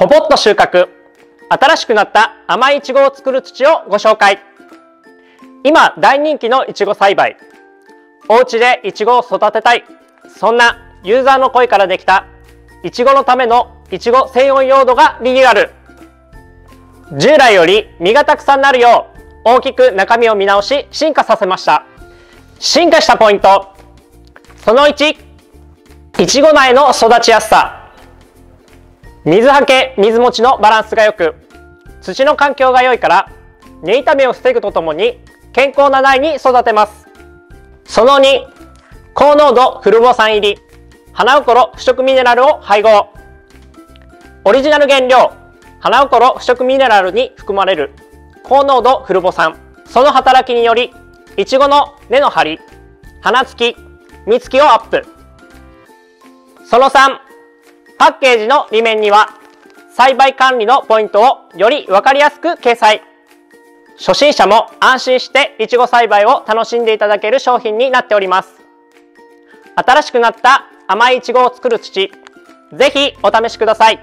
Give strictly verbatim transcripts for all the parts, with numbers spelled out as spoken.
ポポッと収穫、新しくなった甘いいちごを作る土をご紹介。今大人気のいちご栽培、お家でいちごを育てたい、そんなユーザーの声からできたいちごのためのいちご専用用土がリニューアル。従来より実がたくさんなるよう大きく中身を見直し進化させました。進化したポイント、そのいち、いちご苗の育ちやすさ。水はけ水持ちのバランスが良く、土の環境が良いから根傷めを防ぐとともに健康な苗に育てます。そのに、高濃度フルボ酸入り花うころ不織ミネラルを配合。オリジナル原料花うころ不織ミネラルに含まれる高濃度フルボ酸、その働きによりいちごの根の張り、花つき、実つきをアップ。そのさん、パッケージの裏面には栽培管理のポイントをより分かりやすく掲載。初心者も安心していちご栽培を楽しんでいただける商品になっております。新しくなった甘いいちごを作る土、ぜひお試しください。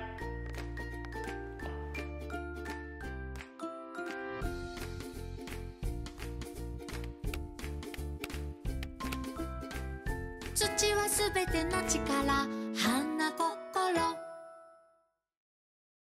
土はすべての力